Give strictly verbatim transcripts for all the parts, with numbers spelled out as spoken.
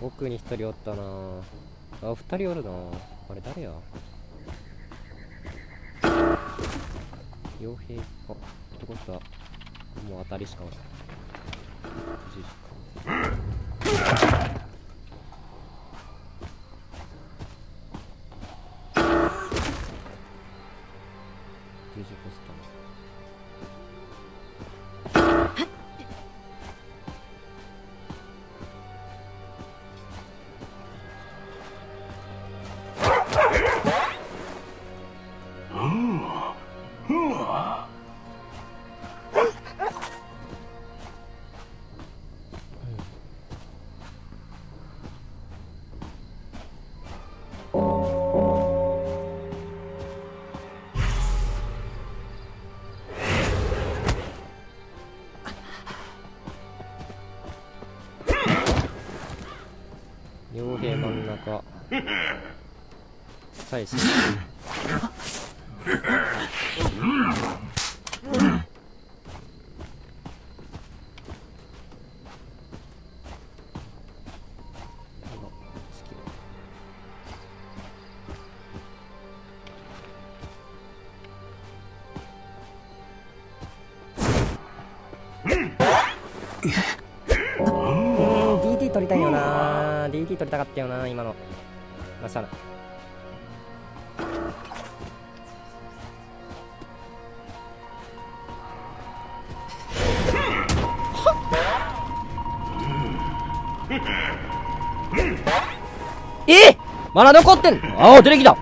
奥に一人おったな。あ、二人おるな。あれ誰や。傭兵。あ、男った。もう当たりしかおらん。じじか。じじポスト。傭兵真ん中妻子取りたいよなー。 ディーティー 取りたかったよなー今の。まあしゃあない。えっ、まだ残ってんの。ああ出てきた。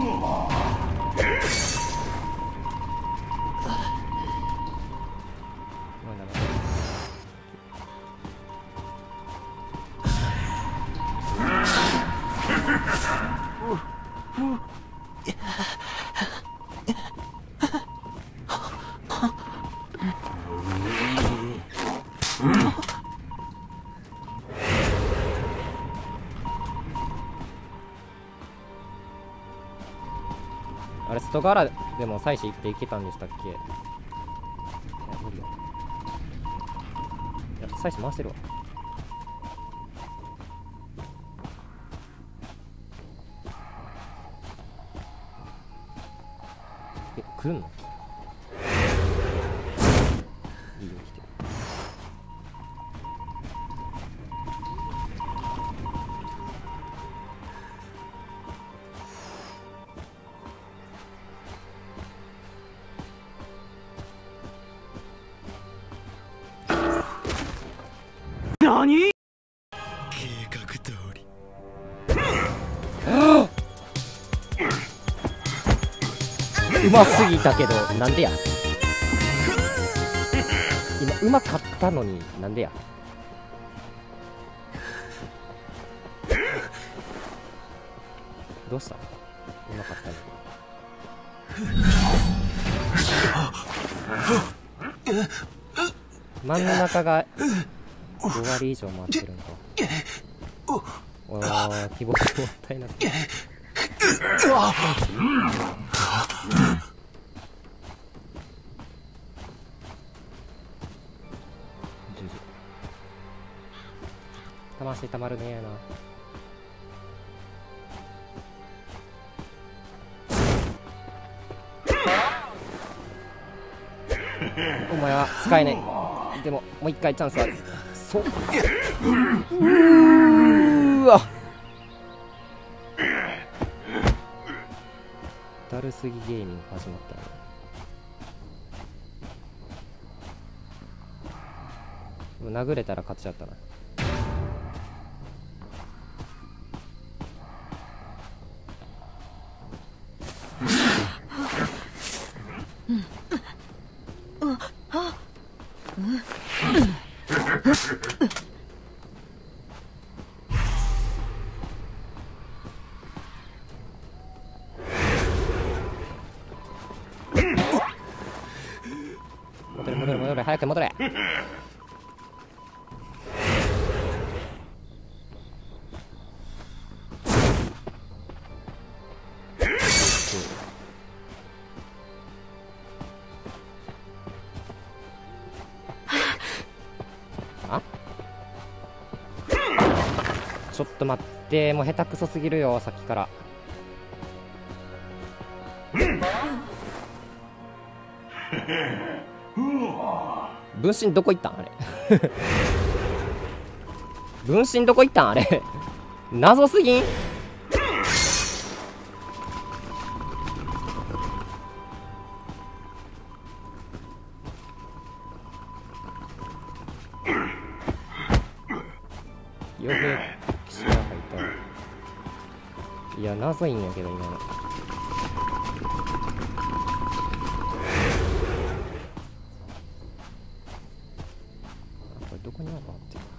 あれ外側でも妻子行っていけたんでしたっけ。いや無理よ。いや妻子回してるわ。え来るの。いいよ来て。 何？計画通り。 うますぎたけどなんでや。今うまかったのになんでや。どうした。うまかったのに真ん中がご割以上回ってるんか。おー、希望もったいなさ。魂たまるねえな。お前は使えない。でももう一回チャンスある。そう。うーわ。だるすぎゲーミング始まったよ。もう殴れたら勝ちだったな。戻れ戻れ戻れ、早く戻れ。あ、ちょっと待って、もう下手くそすぎるよ、さっきから。分身どこ行ったんあれ。分身どこ行ったんあれ。謎すぎん。よく騎士が入った。いや、謎いんやけど、今の。これどこにあるかっていう。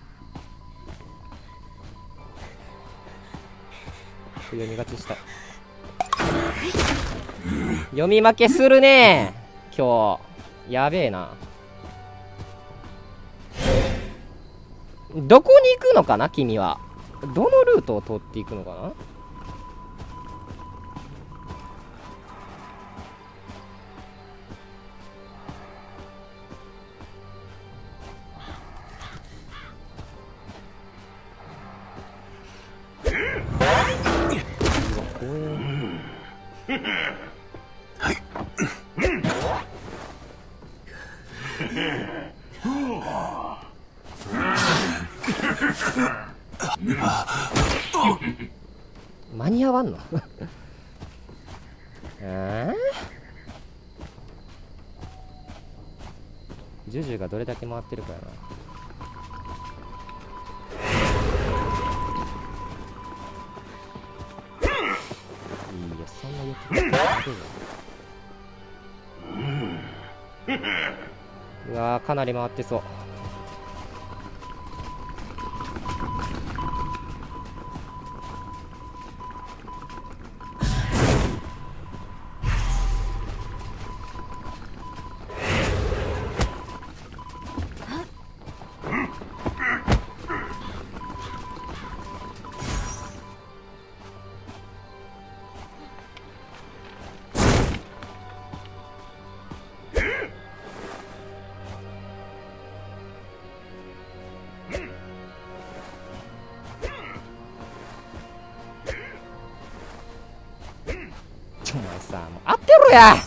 読み勝ちした。読み負けするね今日。やべえな。どこに行くのかな君は。どのルートを通っていくのかな。間に合わんのえー、ジュジュがどれだけ回ってるかやな。いいよ、そんな欲求ないでよ。うわー、かなり回ってそう。お前さ、もう当てろや。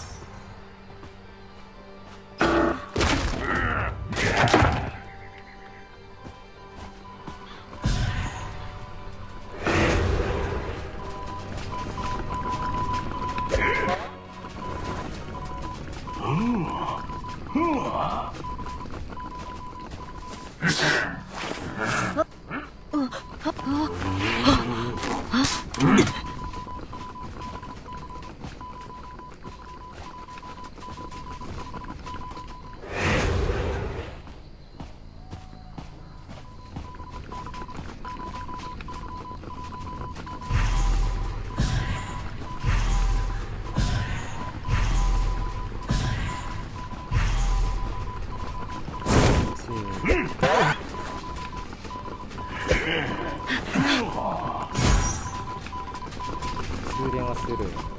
通電はする。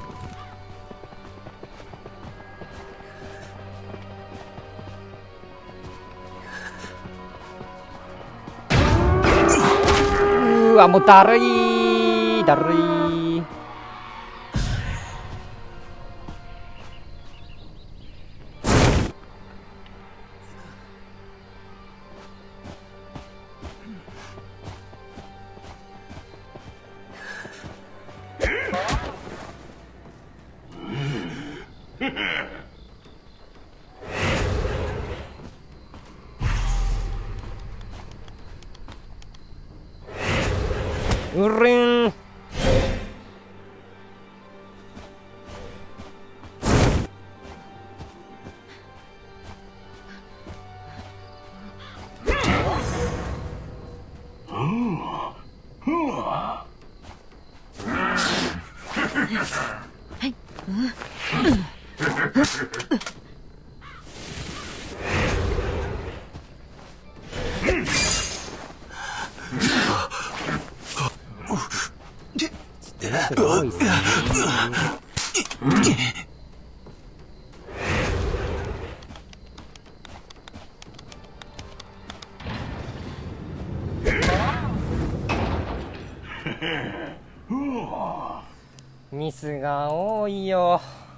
うーわ、もうだるいだるい。うれん。多いっすね。 ミスが多いよ。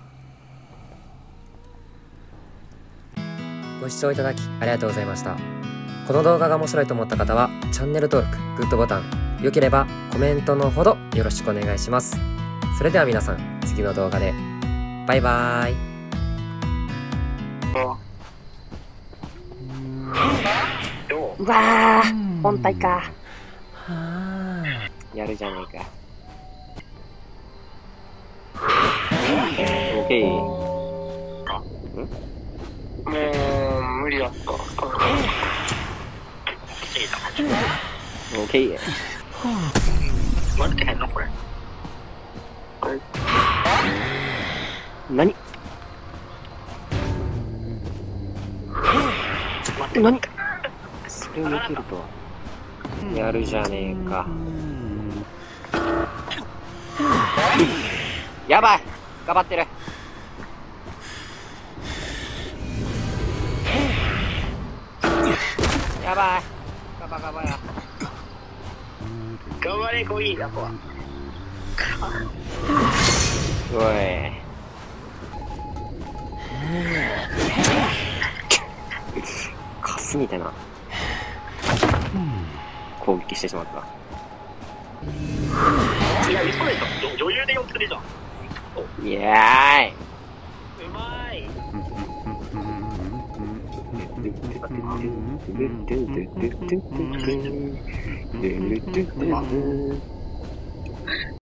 ご視聴いただきありがとうございました。この動画が面白いと思った方はチャンネル登録、グッドボタン、良ければコメントのほどよろしくお願いします。それでは皆さん、次の動画でバイバーイ。 うわー、本体か。やるじゃねえか。オッケー。ん？もう無理だった。オッケー。待ってへんのこれ。何？待って、何？それを避けるとは。やるじゃねえか。やばい！頑張ってる。やばい！ガバガバや。頑張れ、コイー、ガバ。おい。カスみたいな攻撃してしまった。いや、嘘でしょ。女優でよくするじゃん。イエーイ。うまい。